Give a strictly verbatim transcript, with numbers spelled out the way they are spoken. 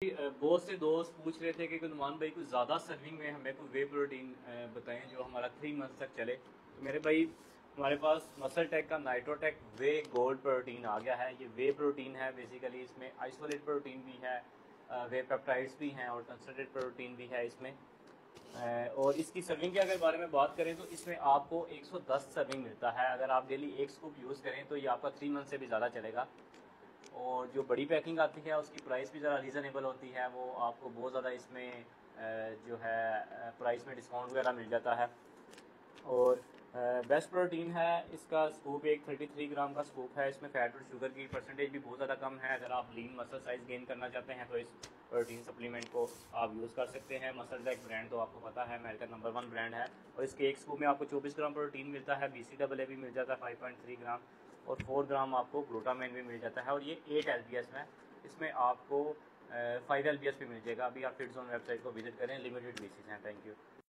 बहुत से दोस्त पूछ रहे थे कि नुमान भाई कुछ ज़्यादा सर्विंग में हमें कोई वे प्रोटीन बताएं जो हमारा थ्री मंथ तक चले। तो मेरे भाई हमारे पास मसल टेक का नाइट्रोटेक वे गोल्ड प्रोटीन आ गया है। ये वे प्रोटीन है, बेसिकली इसमें आइसोलेट प्रोटीन भी है, वे पेप्टाइड्स भी हैं और कंसनट्रेट प्रोटीन भी है इसमें। और इसकी सर्विंग के अगर बारे में बात करें तो इसमें आपको एक सौ दस सर्विंग मिलता है। अगर आप डेली एक स्कूप यूज़ करें तो ये आपका थ्री मंथ से भी ज़्यादा चलेगा। और जो बड़ी पैकिंग आती है उसकी प्राइस भी ज़रा रीज़नेबल होती है, वो आपको बहुत ज़्यादा इसमें जो है प्राइस में डिस्काउंट वगैरह मिल जाता है। और बेस्ट प्रोटीन है इसका स्कूप एक तैंतीस ग्राम का स्कूप है। इसमें फैट और शुगर की परसेंटेज भी बहुत ज़्यादा कम है। अगर आप लीन मसल साइज़ गेन करना चाहते हैं तो इस प्रोटीन सप्लीमेंट को आप यूज़ कर सकते हैं। मसल टेक ब्रांड तो आपको पता है अमेरिका नंबर वन ब्रांड है। और इसके एक स्कूप में आपको चौबीस ग्राम प्रोटीन मिलता है, बी सी डबल ए भी मिल जाता है फाइव पॉइंट थ्री ग्राम, और फोर ग्राम आपको ग्लूटामाइन भी मिल जाता है। और ये एट एल बी एस में, इसमें आपको फाइव एल बी एस भी मिल जाएगा। अभी आप फिट जोन वेबसाइट को विजिट करें, लिमिटेड पीसीस हैं। Thank you.